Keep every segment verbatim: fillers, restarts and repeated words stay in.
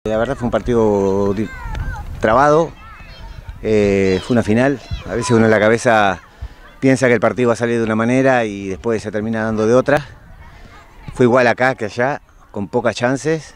La verdad fue un partido trabado, eh, fue una final. A veces uno en la cabeza piensa que el partido va a salir de una manera y después se termina dando de otra. Fue igual acá que allá, con pocas chances.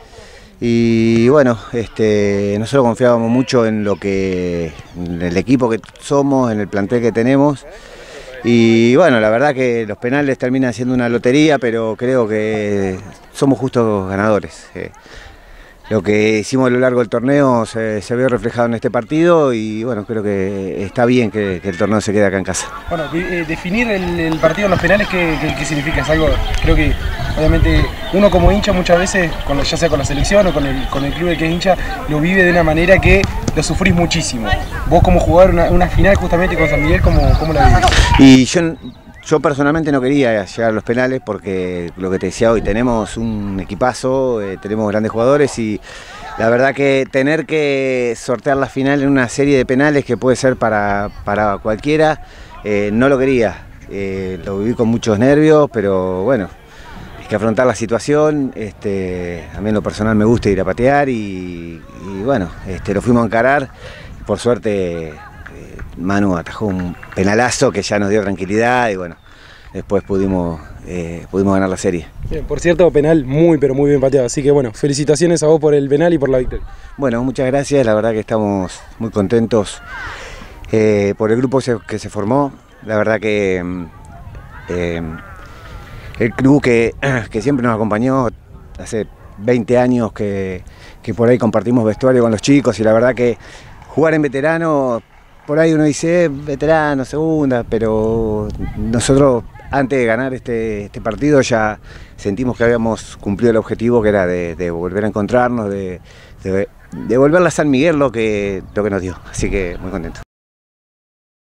Y bueno, este, nosotros confiábamos mucho en lo que, en el equipo que somos, en el plantel que tenemos. Y bueno, la verdad que los penales terminan siendo una lotería, pero creo que somos justos ganadores. Eh, lo que hicimos a lo largo del torneo se, se vio reflejado en este partido y bueno, creo que está bien que, que el torneo se quede acá en casa. Bueno, eh, definir el, el partido en los penales, ¿qué, qué, qué significa? Es algo, creo que obviamente uno como hincha muchas veces, con, ya sea con la selección o con el, con el club del que es hincha, lo vive de una manera que lo sufrís muchísimo. Vos como jugar una, una final justamente con San Miguel, ¿cómo, cómo la vivís? Y yo, yo personalmente no quería llegar a los penales porque lo que te decía hoy, tenemos un equipazo, eh, tenemos grandes jugadores y la verdad que tener que sortear la final en una serie de penales que puede ser para, para cualquiera, eh, no lo quería. Eh, lo viví con muchos nervios, pero bueno, hay que afrontar la situación. Este, a mí en lo personal me gusta ir a patear y, y bueno, este, lo fuimos a encarar. Por suerte eh, Manu atajó un penalazo que ya nos dio tranquilidad y bueno, después pudimos, eh, pudimos ganar la serie. Bien, por cierto, penal muy pero muy bien pateado, así que bueno, felicitaciones a vos por el penal y por la victoria. Bueno, muchas gracias, la verdad que estamos muy contentos eh, por el grupo que se, que se formó. La verdad que eh, el club que, que siempre nos acompañó, hace veinte años que, que por ahí compartimos vestuario con los chicos y la verdad que jugar en veterano, por ahí uno dice eh, veterano, segunda, pero nosotros antes de ganar este, este partido ya sentimos que habíamos cumplido el objetivo que era de, de volver a encontrarnos, de, de, de volverle a San Miguel lo que, lo que nos dio, así que muy contento.